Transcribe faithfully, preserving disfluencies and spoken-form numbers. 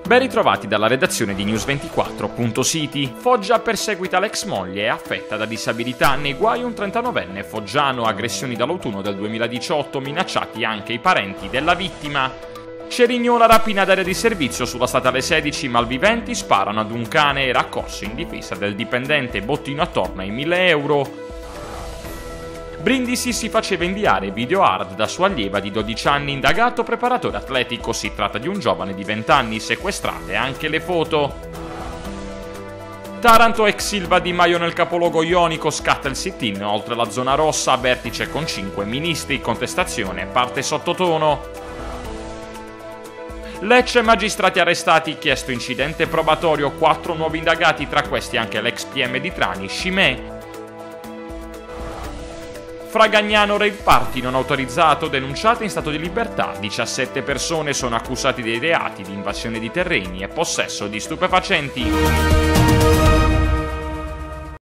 Ben ritrovati dalla redazione di News ventiquattro punto City. Foggia perseguita l'ex moglie e affetta da disabilità, nei guai un trentanovenne foggiano, aggressioni dall'autunno del duemiladiciotto, minacciati anche i parenti della vittima. Cerignola, rapina d'area di servizio sulla statale sedici, malviventi sparano ad un cane e raccorso in difesa del dipendente, bottino attorno ai mille euro. Brindisi si faceva inviare video hard da sua allieva di dodici anni, indagato preparatore atletico. Si tratta di un giovane di venti anni, sequestrate anche le foto. Taranto, ex Silva Di Maio nel capoluogo ionico, scatta il sit-in oltre la zona rossa, vertice con cinque ministri, contestazione parte sottotono. Lecce, magistrati arrestati, chiesto incidente probatorio, quattro nuovi indagati, tra questi anche l'ex P M di Trani, Scimè. Fragagnano, rave party non autorizzato, denunciate in stato di libertà, diciassette persone sono accusate dei reati di invasione di terreni e possesso di stupefacenti.